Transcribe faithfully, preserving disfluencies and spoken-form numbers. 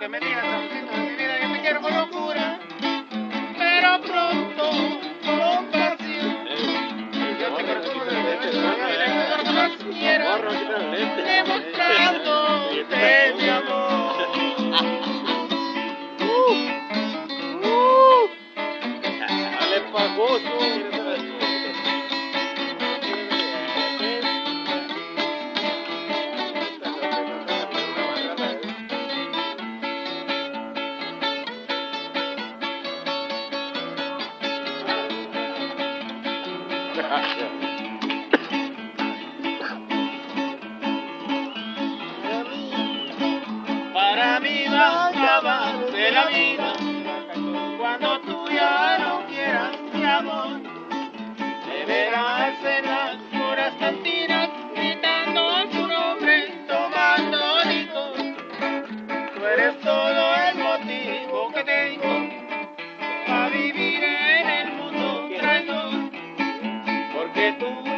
que me digas, amorcito de mi vida, yo te quiero con locura, pero pronto, con pasión. Yo te quiero con locura, demostrándote mi amor. Uh, uh, dale pagoso. Para mí va a acabar de la vida cuando tú ya no quieras mi amor. Me verás en las horas cantinas gritando tu nombre, tomando licor. Tú eres todo el motivo que tengo para vivir en el mundo traidor, porque tú